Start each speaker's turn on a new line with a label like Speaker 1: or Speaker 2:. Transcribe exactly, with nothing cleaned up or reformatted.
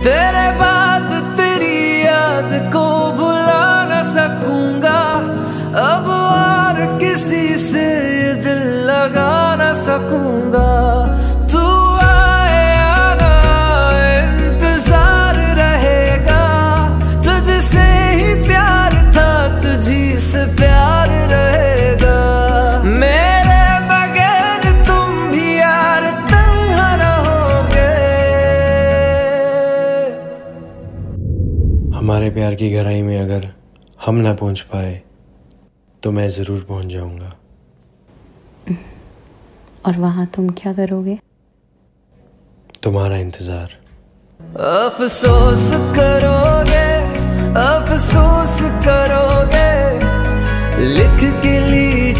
Speaker 1: तेरे बाद तेरी याद को भुला न सकूंगा, अब और किसी से दिल लगा न सकूंगा। तू आए या ना इंतजार रहेगा, तुझसे ही प्यार था तुझी से प्यार रहेगा। मेरे बगैर तुम भी यार तन्हा रहोगे।
Speaker 2: हमारे प्यार की गहराई में अगर हम ना पहुंच पाए तो मैं जरूर पहुंच जाऊंगा।
Speaker 3: और वहां तुम क्या करोगे?
Speaker 2: तुम्हारा इंतजार।
Speaker 1: अफसोस करोगे, अफसोस करोगे, लिख के लिए